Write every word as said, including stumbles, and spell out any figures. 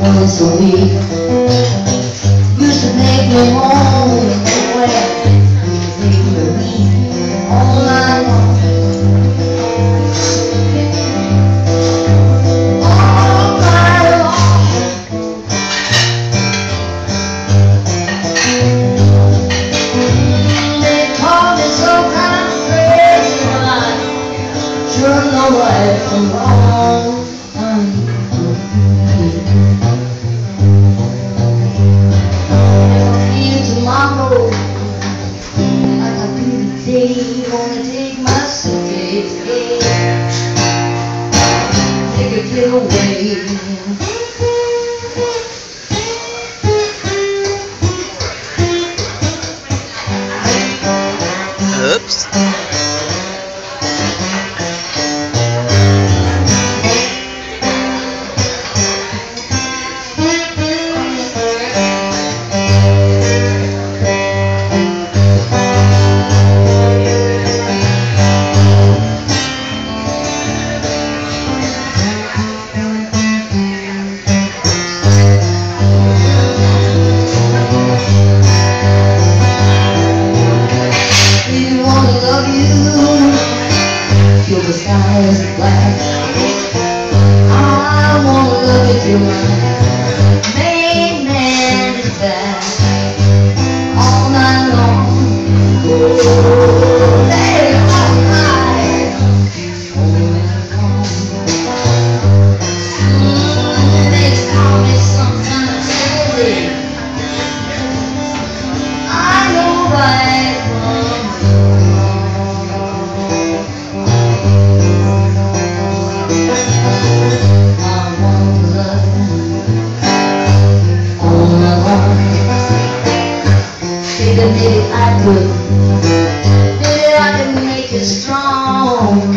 feeling so weak. Used to make me moan where make me weak all night long. All night long. They call me some kind of crazy, but I sure know right from wrong. Tomorrow, like I do today, gonna take my suitcase, take a kid away. Oops. Till the sky is black, I wanna love you till my main man is back. All night long, oh, baby, all night, all night long. Mm, they call me some kind of crazy, I know right from maybe I could, maybe I could make it strong.